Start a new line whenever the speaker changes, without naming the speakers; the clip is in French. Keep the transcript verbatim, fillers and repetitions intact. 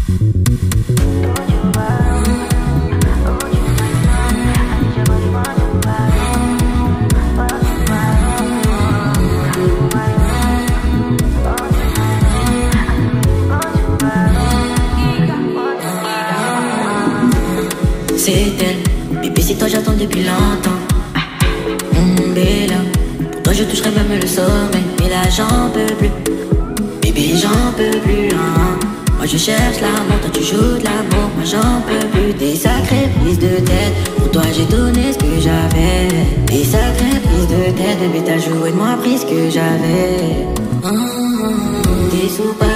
C'est elle, bébé c'est toi j'attends depuis longtemps. Mmh, Bella, pour toi je toucherai même le sommet. Mais là j'en peux plus, bébé j'en peux plus hein. Moi je cherche l'amour, toi tu joues de l'amour. Moi j'en peux plus des sacrées prises de tête. Pour toi j'ai donné ce que j'avais. Des sacrées prises de tête, bébé t'as joué de moi pris ce que j'avais. Mmh, Des SUPARO.